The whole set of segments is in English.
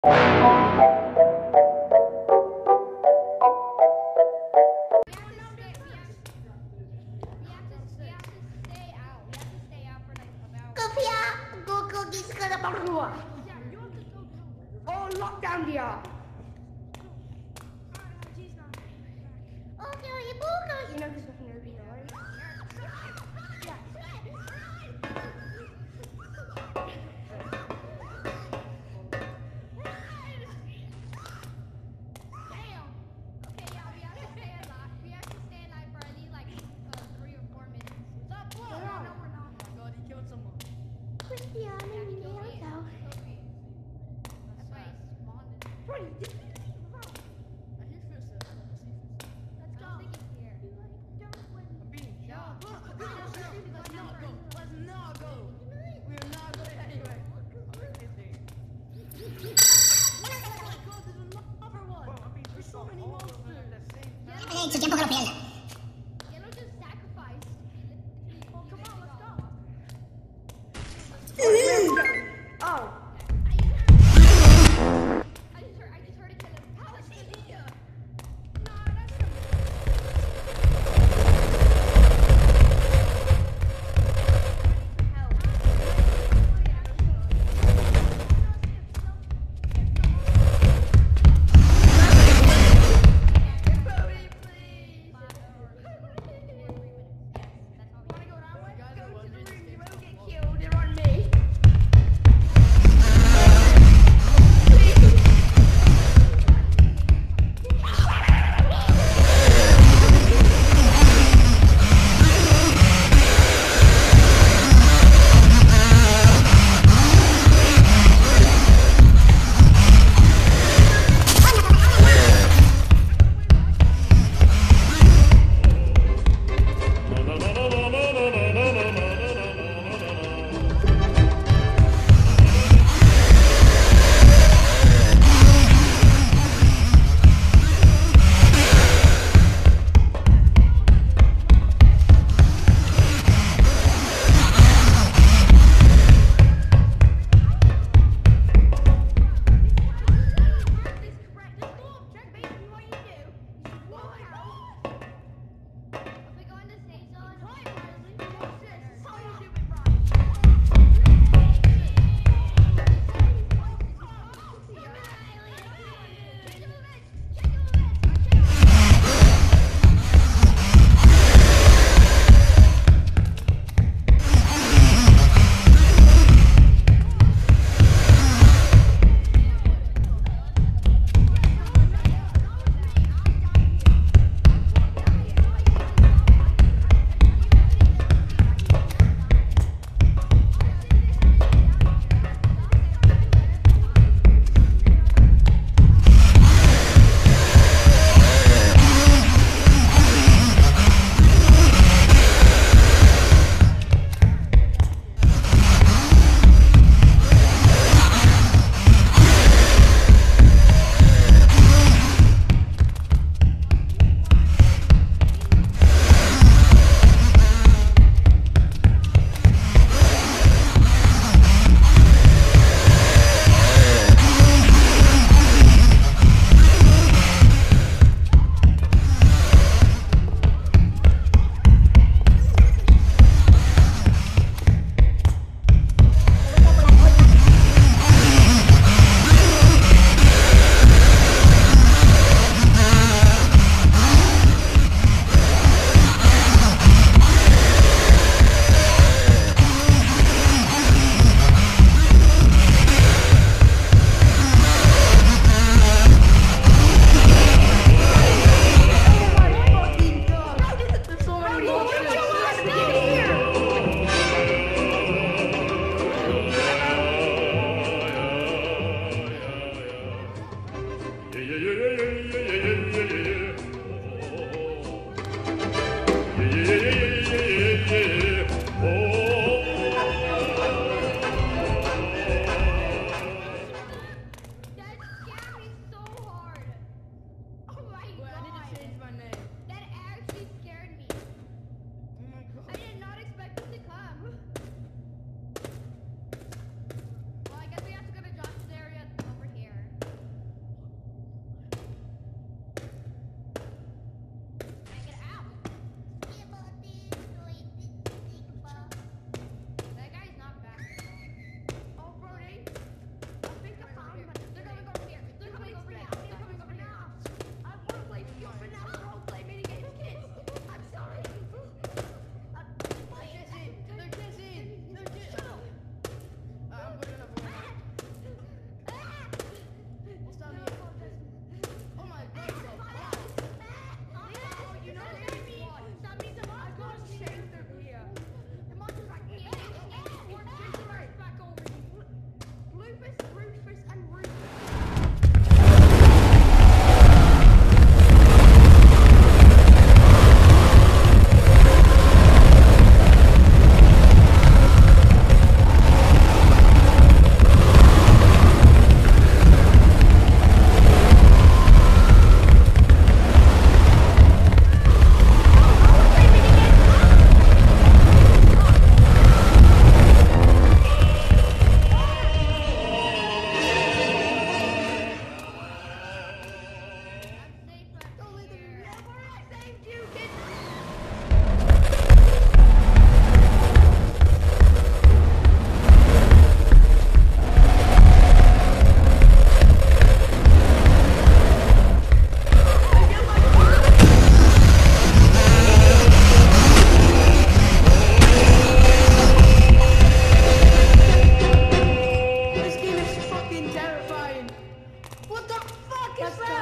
Oh, lockdown dia. You know this is nervy, right? Su tiempo que lo pierda. Oh. Let's go.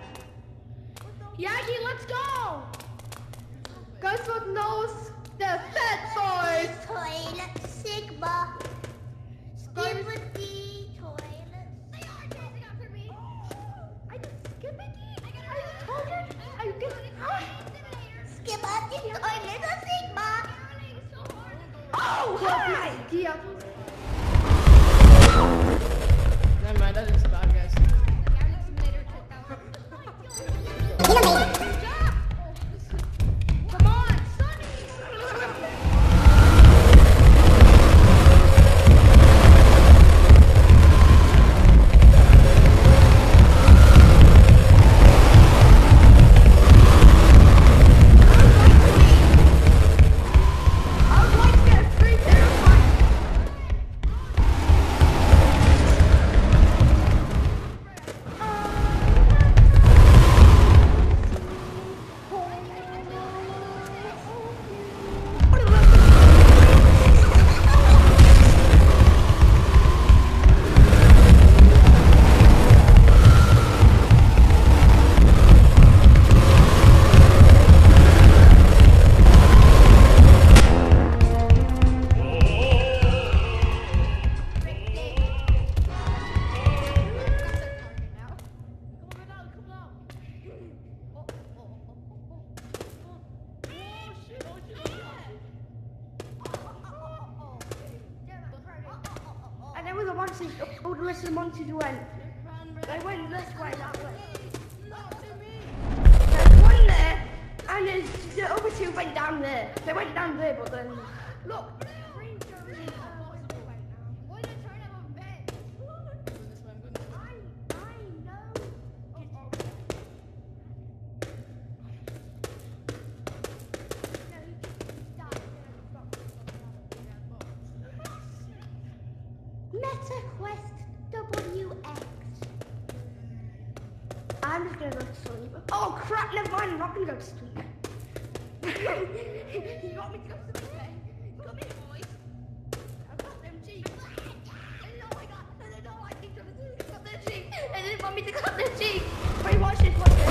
Yagi, let's go. Guys, what knows the fat boys? Toilet Sigma. Skibbity toilet. They are chasing after me. I just Skibbity. I told you. I get Skibbity toilet Sigma. Oh, hi. Dear. Never mind, that is bad, guys. Come on, Sonny. I would like to get a free terrifying. And there was a monster, all the rest of the monsters went. They went this way, that way. There's one there, and the other two went down there. They went down there, but then, look. MetaQuest WX. I'm just gonna go to sleep. Oh crap, never mind, I'm not gonna go to sleep. You got me to go to sleep, eh? You got me, boys. I've got them cheeks. And oh my god, and they don't like me to got their cheeks. They didn't want me to cut their cheeks. Wait, watch this, watch this.